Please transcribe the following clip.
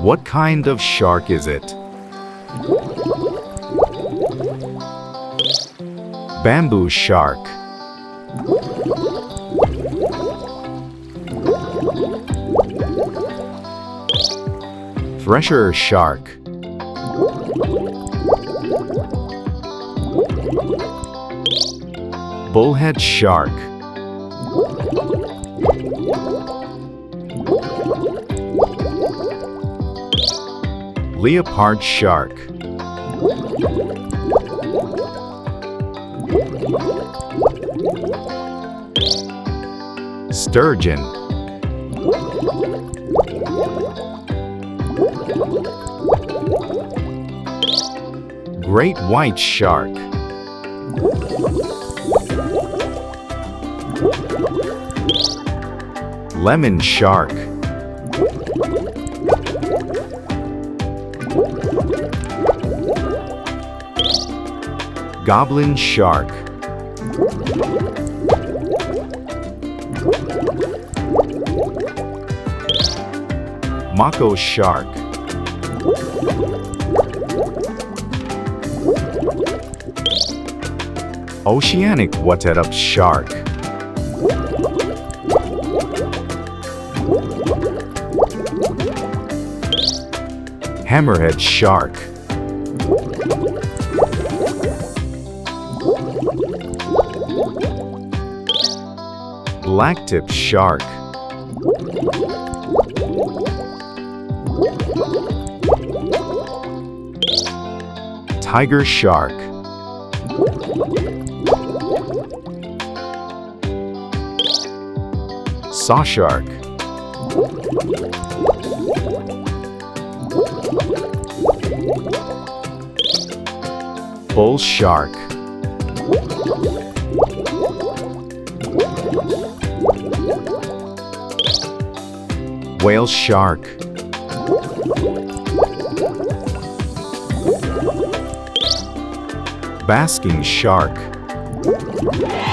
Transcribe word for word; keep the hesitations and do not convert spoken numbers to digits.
What kind of shark is it? Bamboo shark. Thresher shark. Bullhead shark. Leopard shark. Sturgeon. Great white shark. Lemon shark. Goblin shark. Mako shark. Oceanic water-up shark. Hammerhead shark. Blacktip shark. Tiger shark. Saw shark. Bull shark. Whale shark. Basking shark.